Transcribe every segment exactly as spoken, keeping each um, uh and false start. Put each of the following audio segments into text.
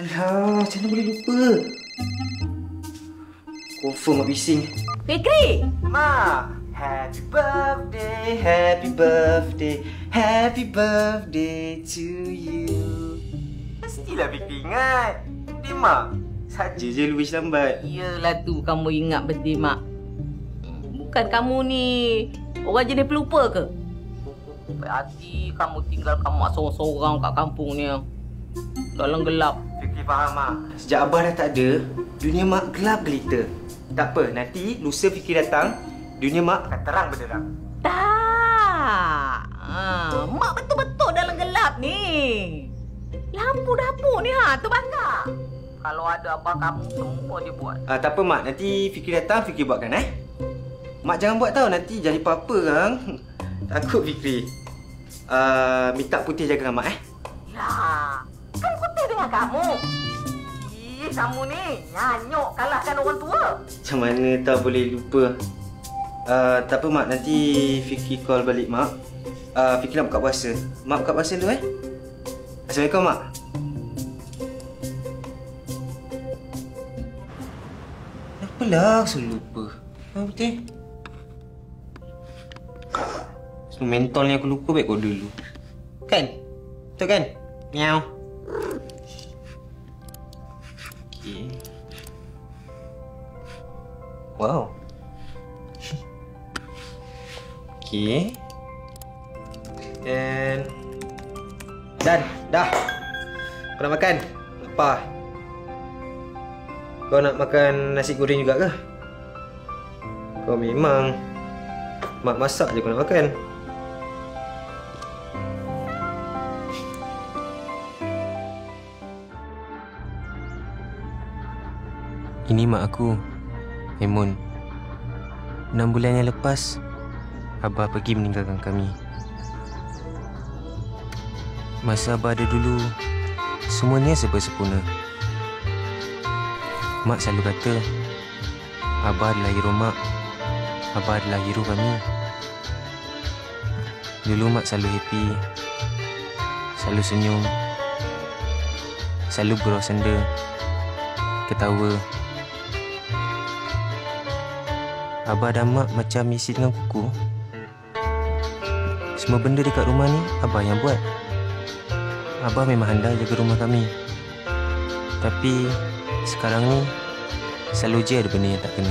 Alah, macam mana boleh lupa? Confirm mak bising. Fikri! Ma, happy birthday, happy birthday, happy birthday to you. Mestilah Fikri ingat. Dia mak, saja je lu wish lambat. Yelah tu kamu ingat birthday mak. Bukan kamu ni orang jenis pelupa ke? Baik hati kamu tinggalkan mak seorang-seorang kat kampung ni. Dalam gelap. Fikri faham mak. Sejak abah dah tak ada, dunia mak gelap gelita. Tak apa, nanti lusa Fikri datang, dunia mak akan terang benderang. Tak. Ha, mak betul-betul dalam gelap ni. Lampu dapur ni ha, terbakar. Kalau ada apa kamu semua dia buat. Ah, tak apa mak, nanti Fikri datang, Fikri buatkan eh. Mak jangan buat tau, nanti jadi apa-apa kan. Takut Fikri. Uh, minta putih jaga dengan mak eh. Ya, kan putih dengan kamu. Ih, kamu ni nyanyuk kalahkan orang tua. Macam mana tak boleh lupa. Uh, tak apa mak, nanti Fikri call balik mak. Uh, Fikri nak buka puasa. Mak buka puasa dulu eh. Assalamualaikum mak. Apalah, selalu lupa. Ha, betul. Semua mentol ni aku lupa baik kau dulu. Kan? Betul kan? Miau. Okay. Wow. Okay. Dan... Dan, dah. Kau nak makan? Apa? Kau nak makan nasi goreng juga ke? Kau memang mak masak je kau nak makan. Ini mak aku, Emun. Enam bulan yang lepas, abah pergi meninggalkan kami. Masa abah ada dulu, semuanya serba sempurna. Mak selalu kata, abah adalah hero mak. Abah adalah hero kami. Dulu mak selalu happy, selalu senyum, selalu berus senda, ketawa. Abah dan mak macam isi dengan kuku. Semua benda dekat rumah ni abah yang buat. Abah memang handal jaga rumah kami. Tapi sekarang ni selalu je ada benda yang tak kena.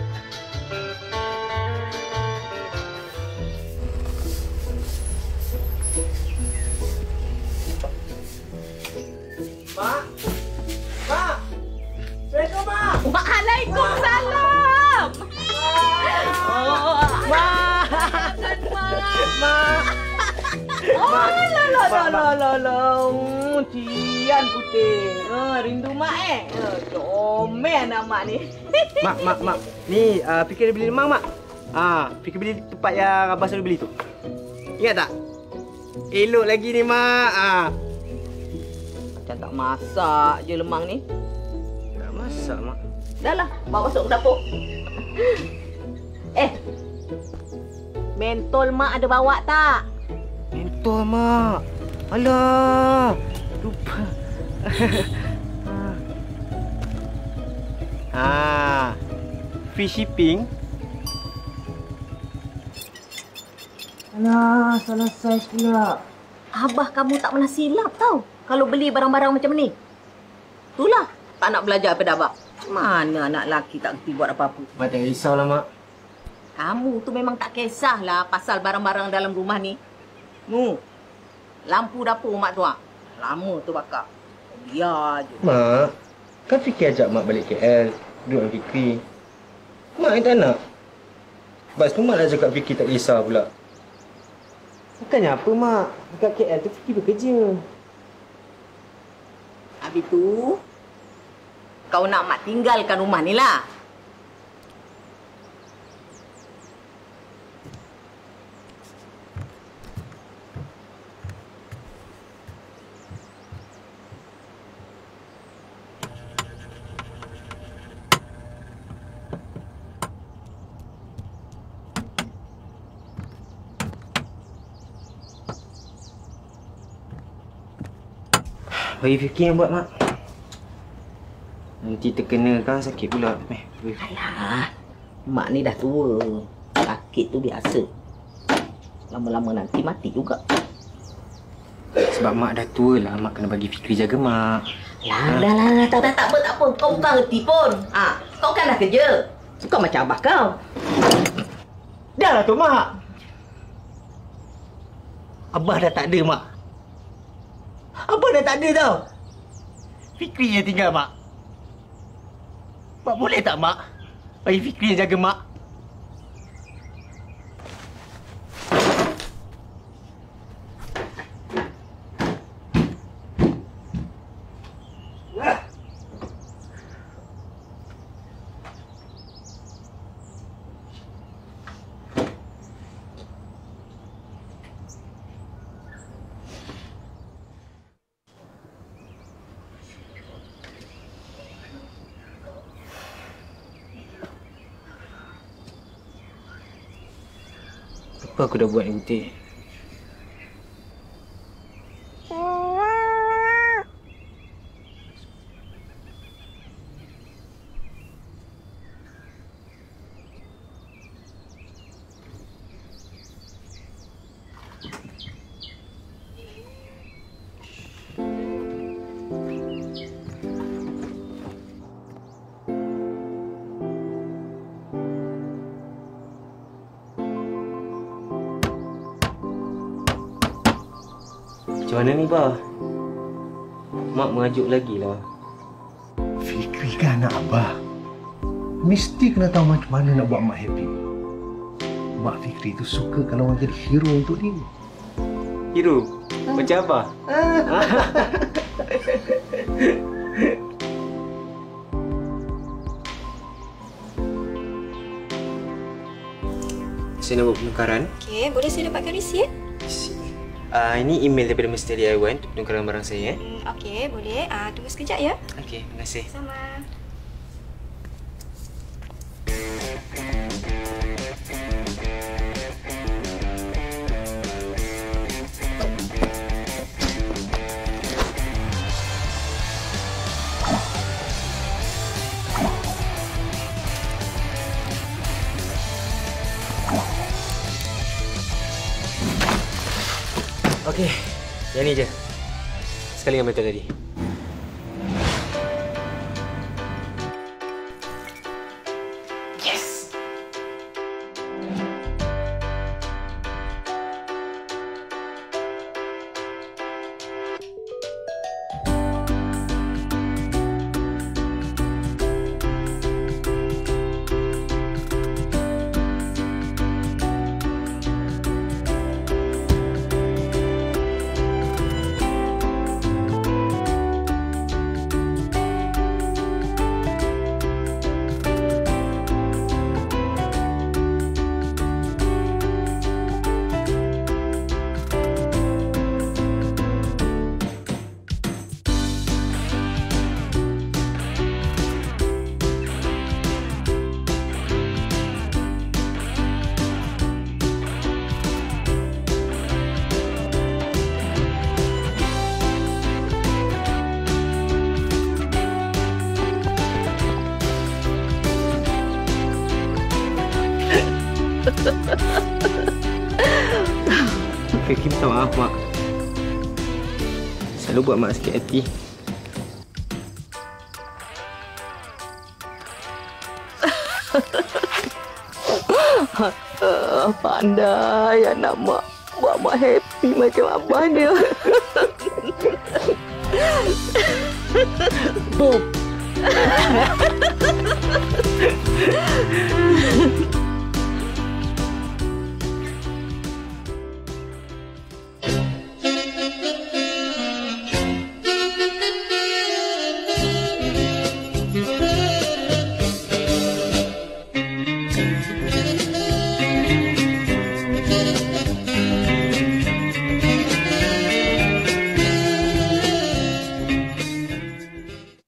Mak! Mak! Assalamualaikum mak! Waalaikumsalam! Oh, mak! Mak! Oh, la la la la la la. Cian putih. Oh, rindu mak eh. Comel anak mak ni. Mak, mak, mak. Ni uh, Fikri beli lemang mak. Ah, Fikri beli tempat yang abah selalu beli tu. Ingat tak? Elok lagi ni mak. Ah. Macam tak masak je lemang ni. Tak masak mak. Dah lah, bawa masuk ke dapur. Eh, mentol mak ada bawa tak? Mentol mak. Alah, lupa. Ah, free shipping. Alah, salah saiz pula. Abah kamu tak pernah silap tau kalau beli barang-barang macam ni. Itulah, tak nak belajar pada abah. Mana anak lelaki tak kerti buat apa-apa. Mak tak risaulah mak. Kamu tu memang tak kisahlah pasal barang-barang dalam rumah ni. Nu, lampu dapur mak tu ah. Lama tu bakar. Biar je. Mak, kan Fikri ajak mak balik K L. Duduk dengan Fikri. Mak yang tak nak. Lepas tu mak nak cakap Fikri tak kisah pula. Bukannya apa mak. Dekat K L tu Fikri bekerja. Habis tu, kau nak mak tinggalkan rumah ni lah. Bagi Fikri yang buat mak. Nanti terkena kan sakit pula. Eh, Alah, mak ni dah tua. Sakit tu biasa. Lama-lama nanti mati juga. sebab mak dah tua lah, mak kena bagi Fikri jaga mak. Lah, dah lah, lah, tak, tak, tak apa, tak apa. Kau bukan reti pun. Ah, kau kan dah kerja. Kau macam abah kau. Dah lah tu, mak. Abah dah tak ada, mak. Abah dah tak ada tau. Fikri yang tinggal, mak. Mak boleh tak, mak? Bagi Fikri yang jaga mak. Apa aku dah buat ni, Putih? Macam mana ni, Bah? Mak mengajuk lagi lah. Fikri kan anak Abah. Mesti kena tahu macam mana nak buat mak happy. Mak Fikri tu suka kalau orang jadi hero untuk dia. Hero? Macam Abah? Saya nak buat penukaran. Okey, boleh saya dapatkan resit? Uh, ini email daripada Mister D I Y untuk penukaran barang saya. Hmm, Okey, boleh. Uh, tunggu sekejap ya. Okey, terima kasih. Sama. Okey, yang ni je. Sekali yang betul tadi. Yes! Fikri minta maaf, Mak. Selalu buat Mak sakit hati. Pandai anak mak. Buat mak happy macam abahnya. Boom.